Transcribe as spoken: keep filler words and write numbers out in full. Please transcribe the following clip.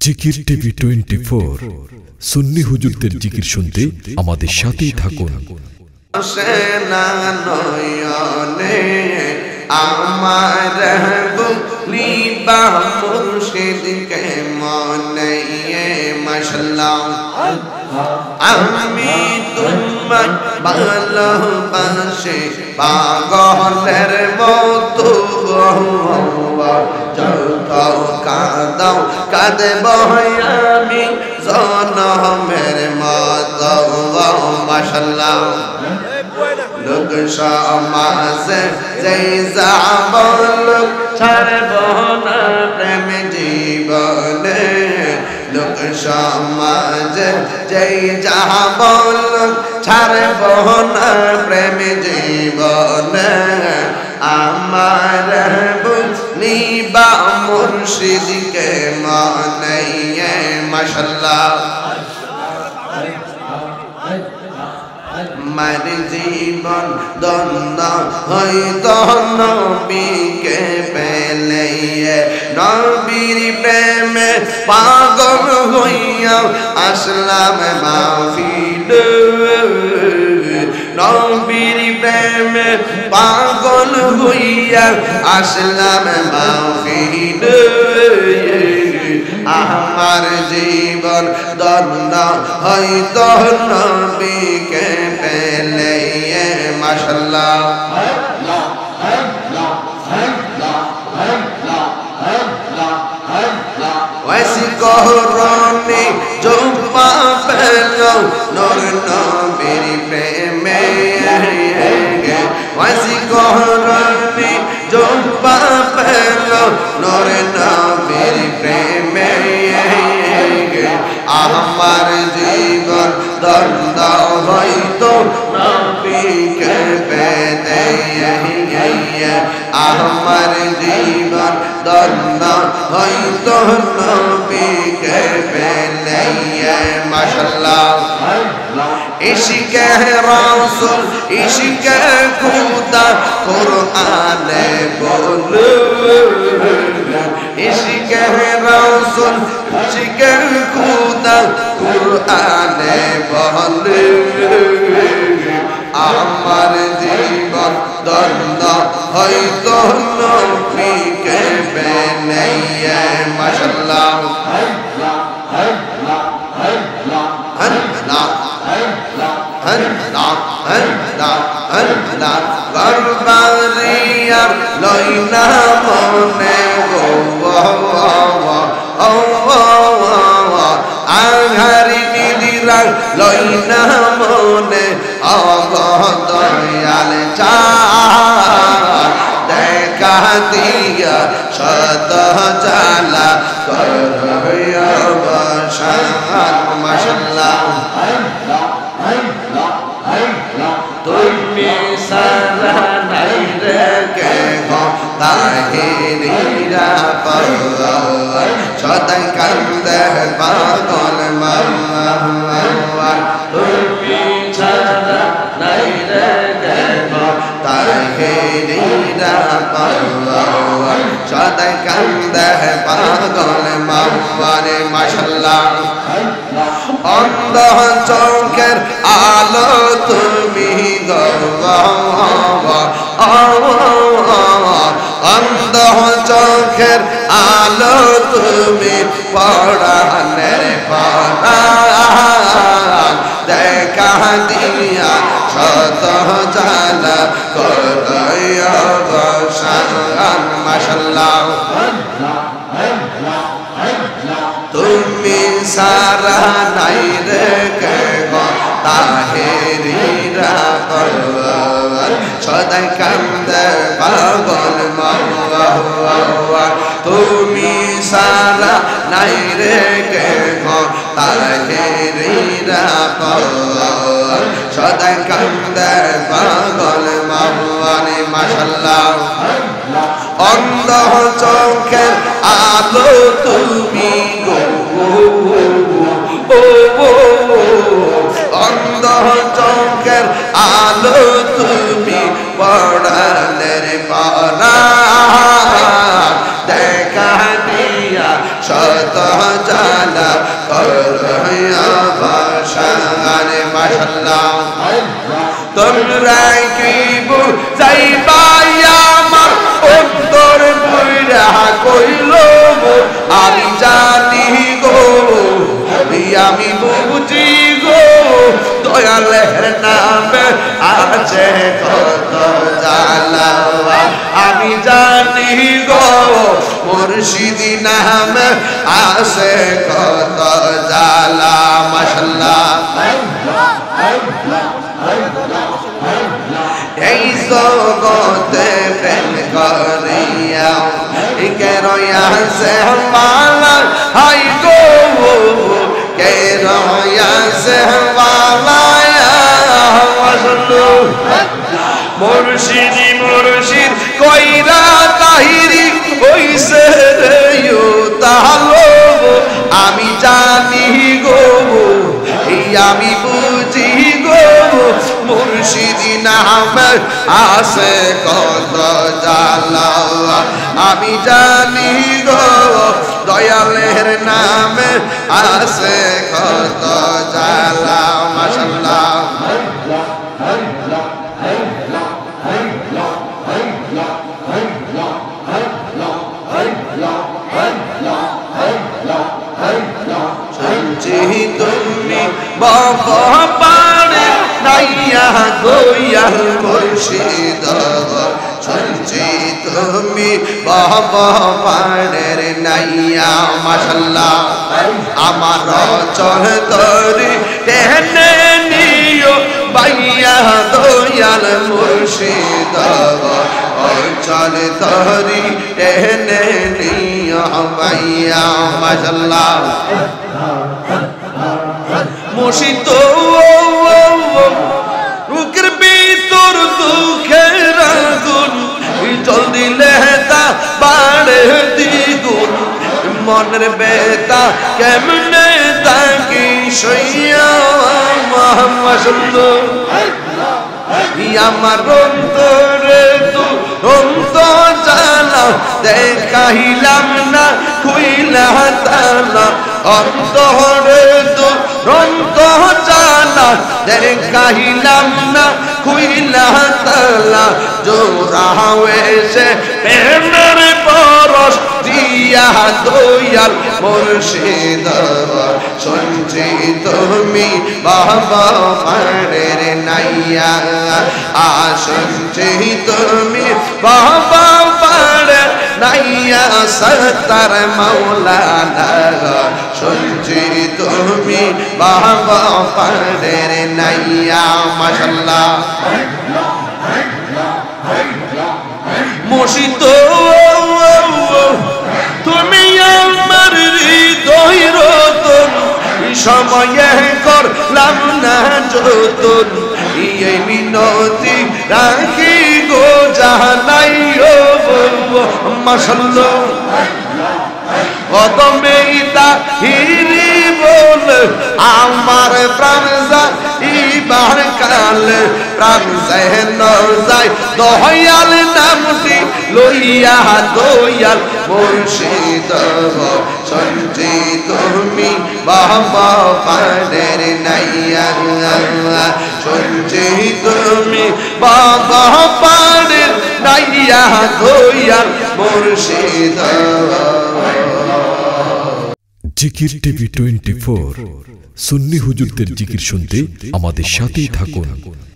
জিকির TV twenty four সুন্নি হুজুরদের জিকির শুনতে আমাদের সাথেই থাকুন। আমার বুলিবা মুর্শিদকে মনে মাশাআল্লাহ আমি তোমার ভালোবাসি পাগলের মতো যত কাঁদাও কাঁদব আমি জনমের মতো মাশাআল্লাহ লোক সমাজে যেই যাব লোক ছাড়ব না প্রেম জীবনে লোক সমাজে যেই যাব লোক ছাড়ব না প্রেম জীবনে আমার বুলিবা মুর্শিদকে মনে মাশাআল্লাহ মার জীবন দন্দ হইত নবীকে পেলে নবীর প্রেমে পাগল হইয়া আসলাম মাহফিল নবীর প্রেমে পাগল হইয়া আসলাম মাহফিল আমার জীবন দন্দ হইত নবীকে পেলে মাশাআল্লাহ ওয়াসি কোরআনে জুম্মা পেলো নূর নবীর প্রেমে ওয়াসি কোরআনে জুম্মা পেলো নূর নবীর প্রেমে আমার জীবন দন্দ হইত নবীকে পেতে আমার জীবন দন্দ হইত নবীকে পেলে মাশাআল্লাহ ইশকে রাসূল ইশকে খুদা কুরআনে বলো ইশকে রাসূল ইশকে খুদা কুরআনে বলো আমার জীবন দন্দ হইত নবীকে পেলে মাশাআল্লাহ গরবারিয়া লইনা মনে আঘারি নিদিরা লইনা মনে অগদয়াল চা দেখা দিয়া শত জালা করয়া বসান মাশাআল্লাহ তুমি সারা নাই রে কে গো তাহিরিরা পাওয়া সদাই কান্দে পাগল মাওয়া তুমি সারা নাই রে কে গো তাহিরিরা পাওয়া সদাই কান্দে পাগল মাওয়া রে মাশাআল্লাহ অন্ধ চোখের আলো তুমি অন্ধ চোখের আলো তুমি পড়ানের পড়া দেখা দিয়া শত জালা করয়া বসান মাশাআল্লাহ তুমি সারা নাই রে কে গো তাহিরিরা পরওয়ার সদাই কান্দে পাগল মাওয়া তুমি সারা নাই রে কে গো তাহিরিরা পরওয়ার সদাই কান্দে পাগল মাওয়া মাশাআল্লাহ অন্ধ চোখের আলো তুমি গো অন্ধ চোখের আলো তুমি পড়ানের পড়া দেখা দিয়া শত জালা করয়া বাসারে মাশাআল্লাহ তোমরা কি বুঝাইবা আমার অন্তর পুরা কইল আমি জানি গো আমি বুঝি গো দয়ালের নামে আছে কত জালা আমি জানি গো মুর্শিদি নামে আছে কত জালা মাশাআল্লাহ এই জগতে প্রেম করিয়া কে রয়াছে মালা হাই গো কে রয়াছে মালা মুর্শিদি মুর্শিদ কইরা তাহিরি হইছে রে তাহলো আমি জানি গো আমি বুঝি গো মুর্শিদি নামে আছে কত জালা আমি জানি গো দয়ালের নামে আছে কত জালা মাশাআল্লাহ তুমি বাবা পারে নাইয়া গোয়াল মুর্শিদ শুনছি তুমি বাবা পারে নাইয়া মাশাআল্লাহ আমার চল তরি টেনে নিও বাইয়া দয়াল মুর্শিদ চল তরি টেনে নিও বাইয়া মাশাআল্লাহ মুর্শিদ রুকের ভিতর দুঃখের আগুন জল দিলে তা বাড়ে দ্বিগুণ মনের বেতা কেমনে তাকি সইয়া মাশাআল্লাহ আমার অন্তরে তু অন্তর জালা দেখাইলাম না খুইলা তালা অন্তরে তু অন্তর জালা দেখাইলাম না খুইলা তালা জোড়া হয়েছে প্রেমের পরশ দিয়া দয়াল মুর্শিদ শুনছি তুমি বাবা পারের নাইয়া শুনছি তুমি বাবা পারে নাইয়া সত্তার মাওলানা শুনছি তুমি বাবা পারের নাইয়া মাশাআল্লাহ মুর্শিদ তুমি আমার হৃদয় রতন সময়ে করলাম না যতন এই মিনতি রাখি গো জানাই ও মাশাআল্লাহ অদমেইতা হিরি বল আমার প্রাণ যায় ইবার কাল প্রাণ যেন যায় দয়াল নামটি লইয়া দয়াল মুর্শিদ শুনছি তুমি বাবা পারের নাইয়া শুনছি তুমি বাবা পারের নাইয়া দয়াল মুর্শিদ জিকির টিভি টোয়েন্টি ফোর সুন্নি হুজুরদের জিকির শুনতে আমাদের সাথেই থাকুন।